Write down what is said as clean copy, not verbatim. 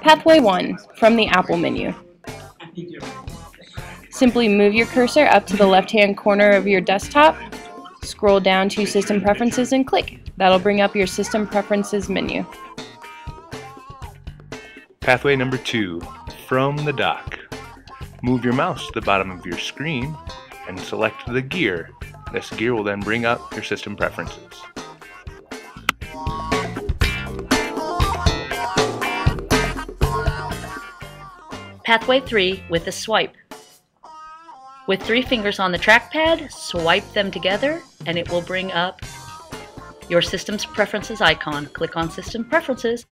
Pathway 1 from the Apple menu. Simply move your cursor up to the left-hand corner of your desktop, scroll down to System Preferences and click. That'll bring up your System Preferences menu. Pathway number 2, from the dock. Move your mouse to the bottom of your screen and select the gear. This gear will then bring up your system preferences. Pathway 3 with a swipe. With 3 fingers on the trackpad, swipe them together and it will bring up your System's Preferences icon. Click on System Preferences.